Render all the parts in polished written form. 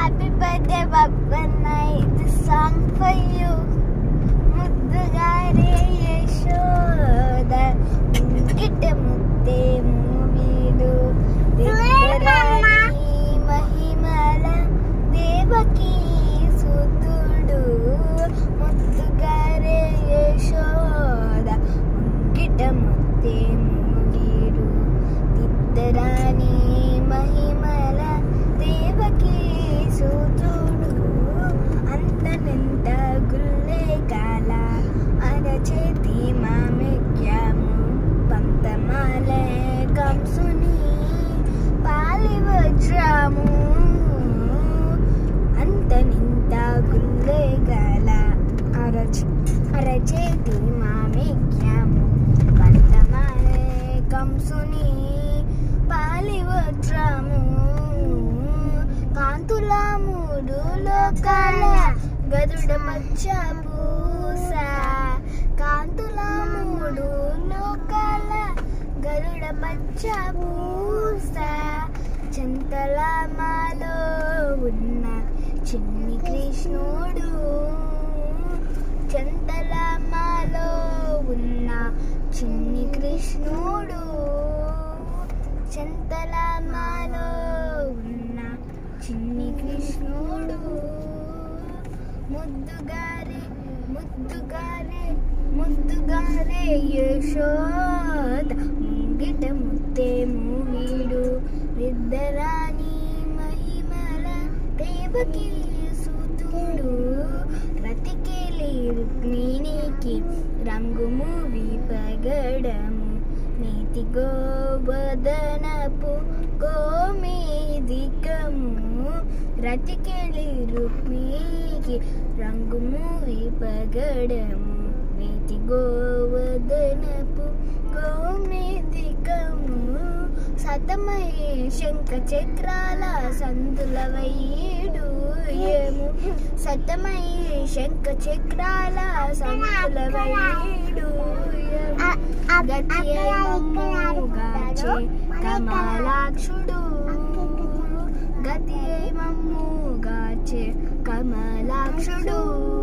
Happy birthday, Babbanna. This song for you. ముద్దుగారే Yashoda ముంగిట ముద్దే మూవీడు దిద్దరాని మహిమల దేవకీ సుతుడు ముద్దుగారే యశోద ముంగిట ముద్దే మూవీడు దిద్దరాని మహిమల దేవకీ సుతుడు అంతనెంత గుల్లే కాల అరచేతి మామిక్యము పంతమాలే కంసుని పాలివజ్రము అంతనింత గుల్లే కాల అరచేతి మామిక్యము పంతమాలే కంసుని పాలివజ్రము కాంతుల మూడు లోకాల గరుడ మచ్చ పూస కాంతుల మూడు లోకాల గరుడ మచ్చ పూస చింతల మాలో ఉన్న చిన్ని కృష్ణుడు చింతల మాలో ఉన్న చిన్ని కృష్ణుడు చింతల మాలో ఉన్న చిన్ని కృష్ణుడు ముద్దుగారే ముద్దుగారే ముద్దుగారే యశోద ముంగిట ముద్దే మూవీడు విద్దరాని మహిమల దేవకీ సుతుడు రతికేలి రుక్మిణికి రంగు మూవి పగడము నీతి గోవదనపు గోమేదికము రతికేలి రుక్మిణికి రంగు మూవి పగడము నీతి గోవదనపు గోమేదికము సతమై శంఖ చక్రాల సందుల వైడూయము సతమై శంఖ చక్రాల సందుల వైడూయము గతియమమ్ముగాచే కమలాక్షుడు గతియమమ్ముగాచే కమలాక్షుడు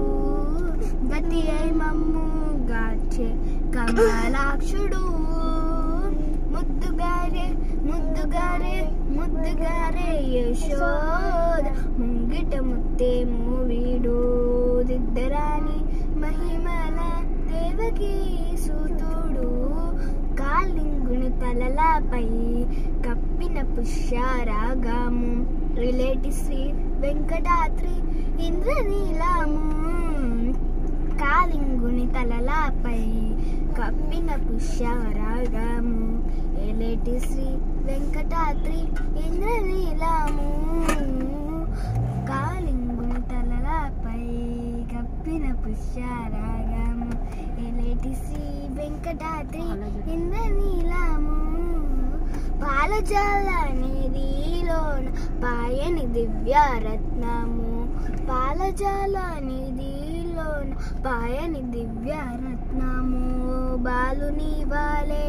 గతియమమ్ముగాచే కమలాక్షుడు ముద్దుగారే ముద్దుగారే ముద్దుగారే యశోద ముంగిట ముద్దే మూవీడు దిద్దరాని మహిమల దేవకీ సుతుడు కాళింగుని తలలపై కప్పిన పుష్యరాగము రిలేటి శ్రీ వెంకటాద్రి ఇంద్రనీలము కాళింగుని తలలపై కప్పిన పుష్యరాగము ఎలేటి శ్రీ వెంకటాద్రి ఇంద్రనీలము కాళింగుని తలలపై కప్పిన పుష్యరాగము ఎలేటి శ్రీ వెంకటాద్రి ఇంద్రనీలము పాలజాల నిధిలోన పాయని దివ్యరత్నము పాలజాల నిధిలోన పాయని దివ్యరత్నము బాలుని వాలే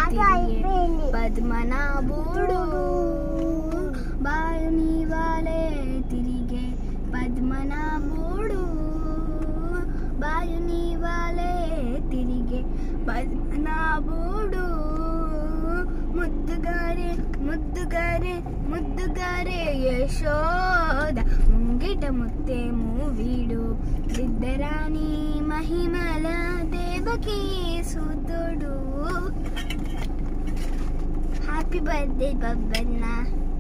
పద్మనాభుడు బాలుని వాలే తిరిగే పద్మనాభుడు బాలుని వాలే తిరిగే పద్మనాభుడు ముద్దుగారే ముద్దుగారే ముద్దుగారే యశోద ముంగిట ముద్దే మూవీడు విద్దరాని మహిమల దేవకీ సుతుడు హ్యాపీ బర్త్డే బబ్బన్న.